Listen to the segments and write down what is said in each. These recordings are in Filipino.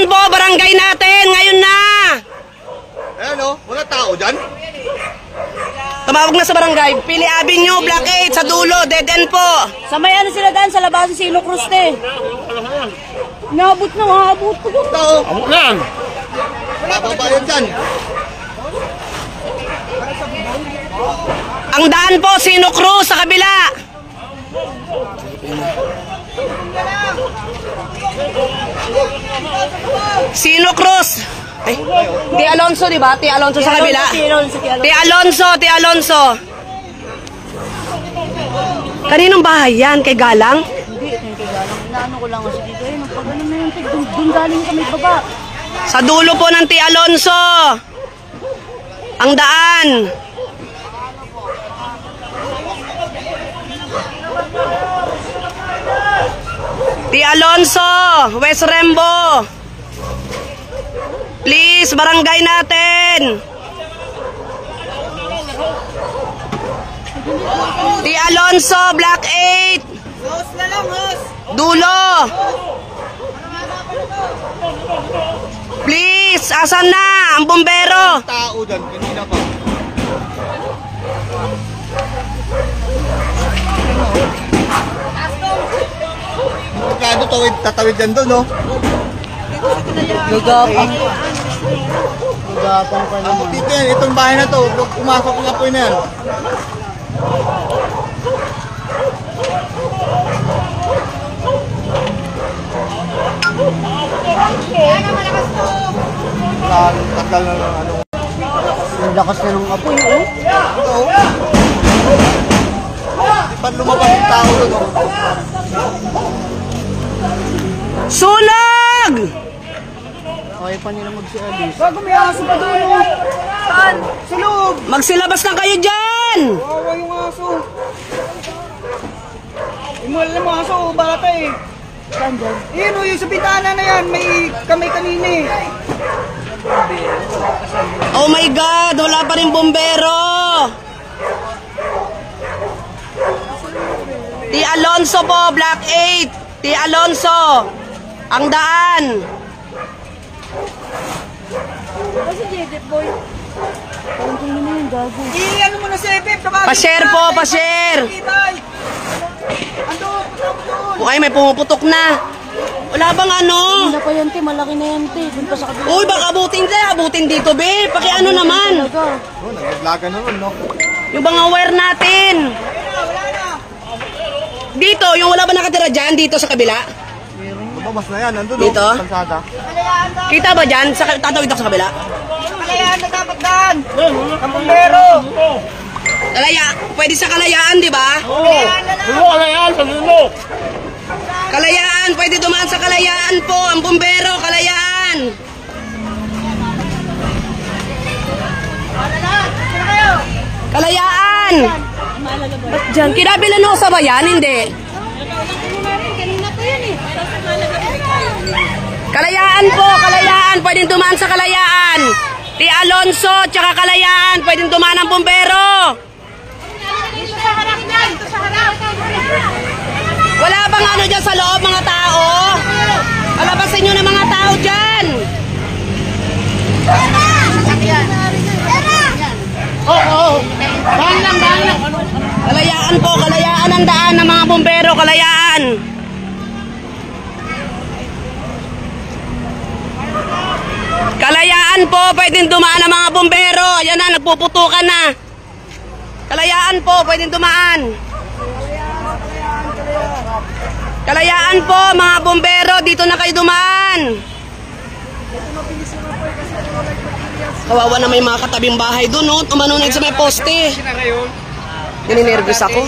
Ngayon po, barangay natin. Ngayon na. Ayan o, wala tao dyan. Tumawag na sa barangay. Pili Avenue, Block 8, sa dulo. Dead end po. Sa may ano sila daan, sa labasan si Ilo Cruz eh. Naabot na, maabot ko doon. Tao. Amok na yan. Wala pa ba yun dyan? Ang daan po, Sino Cruz, sa kabila. Sino Cruz. Ay, T. Alonso, di ba? T. Alonso sa kabila. T. Alonso. Kaninong bahay yan? Kay Galang? Hindi, kay Galang. Inaano ko lang kasi dito. Eh, magpagano na yung tig. Doon galing kami baba. Sa dulo po ng T. Alonso. Ang daan. T. Alonso, West Rembo. Please, barangay natin. T. Alonso, Block 8. Dulo. Please, asan na ang bumbero? Tao dyan, kanina pa. Magkano tatawid dyan doon, no? Gagapang. Gagapang pa naman. Dito yan, itong bahay na to. Pumasok nga po yun yan. Tagal na lang ano. Ang lakas na ng apoy, oh. Ito. Di ba lumabas yung tao doon, oh? Sunog! Kaya pa nila magsialis. Bago may aso pa doon, oh. Saan? Sa loob. Magsilabas na kayo dyan! Wawa yung aso. Imulan mo aso, barata eh. Saan dyan? Yun o, yung sa bintana na yan, may kamay kanina eh. Oh my God, wala pa rin bumbero! T. Alonso po, Block 8. T. Alonso, ang daan. Kasi Jedep boy. Parang kung na yung gago. Ano mo na si Ebeb? Pa-share po, pa-share. Ando, doon. Ay, may pumuputok na. Wala bang ano? Hindi na pa yan, te. Malaki na yan, te. Doon pa sa kabila. Uy, baka abutin dito, be. Pakiano naman. Talaga. Oh, nagaglaga naman, no? Yung mga wire natin. Dito, yung wala ba nakatira dyan, dito sa kabila? Lumabas na yan, nandun, Dito? no? Kalsada. Kita ba dyan? Tatawid ako sa kabila? Kalayaan na dapat daan! Kamumbero! Pwede sa kalayaan, di ba? Kalayaan sa dulo. Kalayaan, pwede dumaan sa kalayaan po. Ang bumbero, kalayaan. Kalayaan. Ba't dyan? Kinabilanosa ba yan? Hindi. Kalayaan po, kalayaan. Pwedeng dumaan sa kalayaan. T. Alonso, tsaka kalayaan. Pwedeng dumaan ang bumbero. Dito sa harap niyan! Dito sa harap! Wala bang ano dyan sa loob, mga tao? Palabasin nyo ng mga tao dyan. Bahan lang. Kalayaan po, kalayaan ang daan ng mga bumbero, kalayaan. Kalayaan po, pwedeng dumaan ang mga bumbero. Ayan na, nagpuputukan na. Kalayaan po, pwedeng dumaan. Kalayaan po, mga bumbero, dito na kayo dumaan. Kawawa na may mga katabing bahay doon, no? Tumanunod sa may poste. Nininervous ako.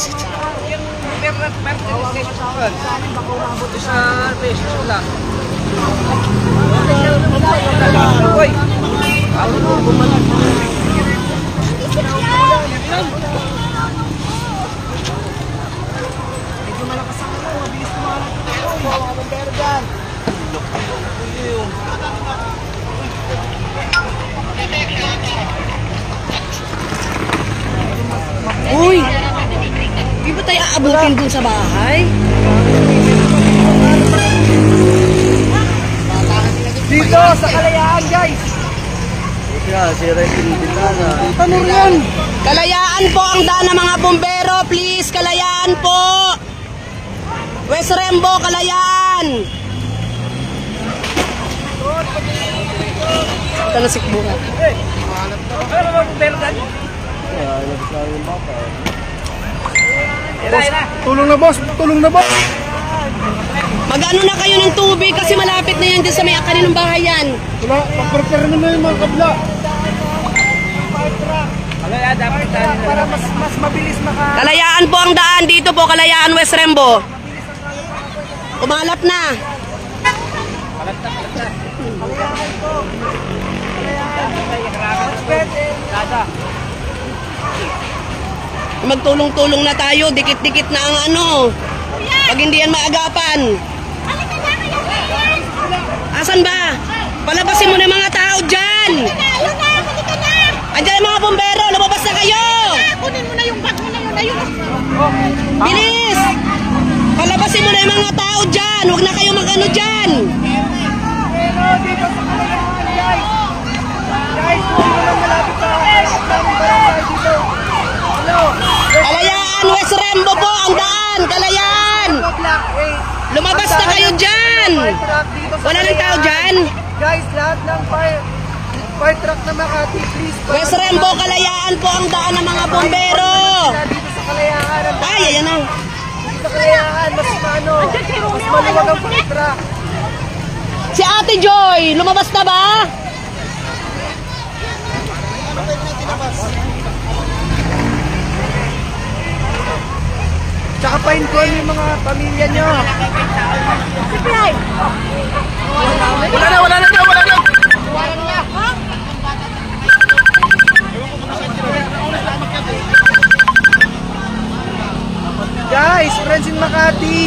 Uy! Di ba tayo aabutin dun sa bahay? Dito sa Kalayaan, guys. Tanur yan. Kalayaan po ang daan ng mga bumbero. Please, Kalayaan po. West Rembo, Kalayaan. Ito na sikbuhan. Tulong na boss, tulong na boss. Mag-ano na kayo ng tubig kasi malapit na yan dyan sa may kaninong bahay yan. Wala, pag-prepare na yung mga kabla. Para mas mabilis maka... Kalayaan po ang daan. Dito po, Kalayaan, West Rembo. Umalap na. Magtulong-tulong na tayo. Dikit-dikit na ang ano. Pag hindi yan maagapan. Asan ba? Palabasin mo na yung mga tao dyan. Andiyan yung mga bumbero. Lumabas na kayo. Kunin mo na yung bag mo na yun. Ayun. Bilis. Palabasin mo na yung mga tao dyan. Huwag na kayo mag-ano dyan. Pero dito sa Kalayaan, guys. Guys, kung ano lang malapit sa barangay dito. Hello. Kalayaan, West Rembo po ang daan. Kalayaan. Block 8. Lumabas na kayo dyan. Wala nang tao dyan. Guys, lahat ng fire truck na Makati, please. West Rembo, Kalayaan po ang daan ng mga bumbero. Dito sa Kalayaan. Ay, ayan na. Dito sa Kalayaan, mas maluwag ang fire truck. Si Ate Joy, lumabas na ba? Tsaka pa-inform yung mga pamilya nyo. Wala na. Guys, friends in Makati.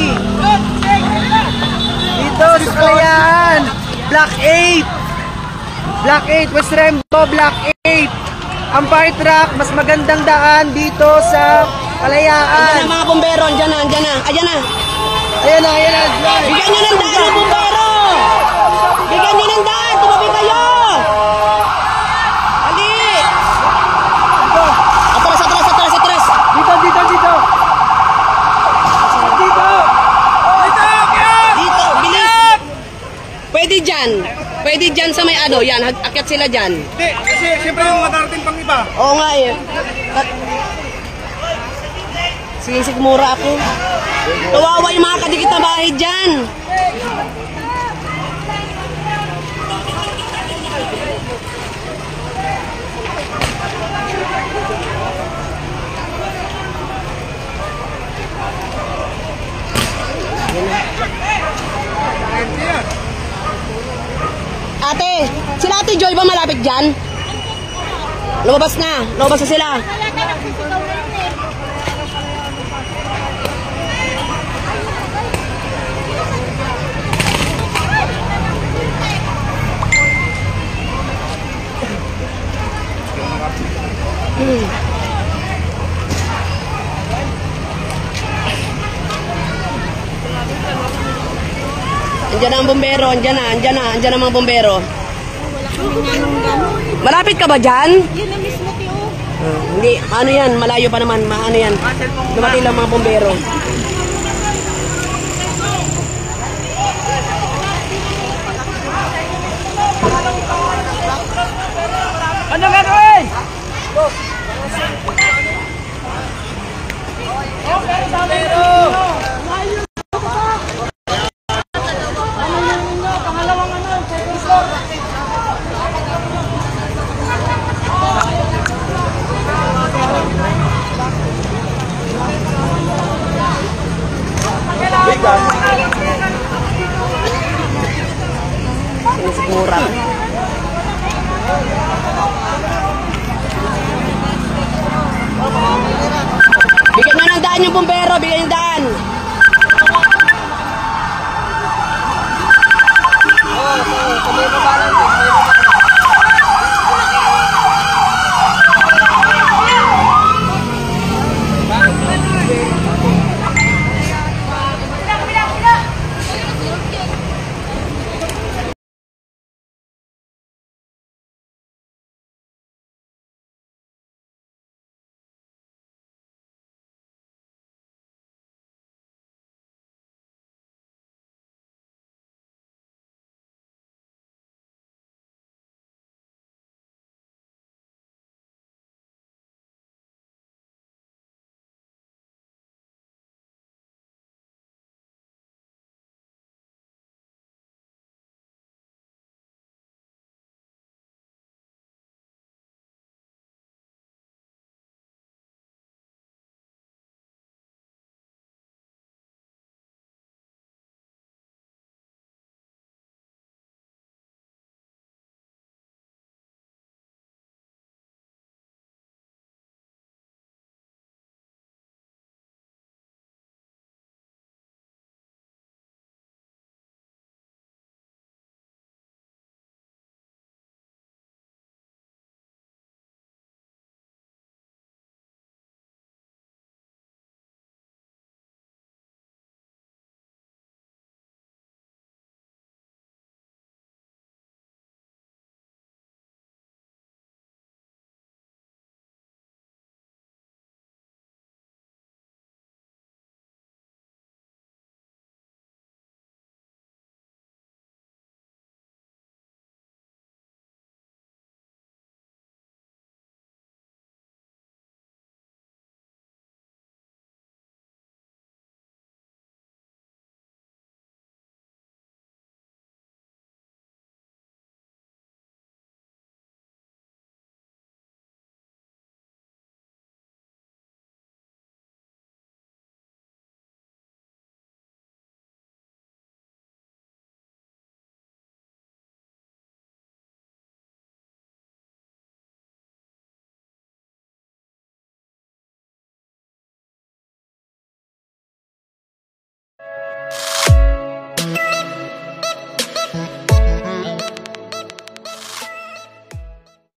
Dito sa Kalayaan. Block 8. Block 8, West Rembo, Block 8. Ang fire truck, mas magandang daan dito sa Kalayaan. Ayan na mga bumbero, andyan na. Ayan na. Ayan na. Bigyan nyo ng daan ng bumbero. Bigyan nyo ng daan. Tumabi kayo. Ali. Atras. Dito. Dito, bilis. Pwede dyan sa may ano. Yan, akyat sila dyan. Hindi, kasi siyempre yung matarating pang iba. Oo nga eh. Sisigmura ako. Kawawa yung mga kadikit na bahay dyan. Ate, sila Ate Joy ba malapit dyan? Lumabas na sila. Wala ka nang sisigaw na yun eh. Andiyan na ang bumbero, andiyan na mga bumbero. Malapit ka ba dyan? Yun na mismo, Tio. Hindi, ano yan, malayo pa naman, ano yan. Dumating lang mga bumbero. Ano gagawin? Sinisigmura. Bigyan nyo ng daan yung bumbero, bigyan yung daan.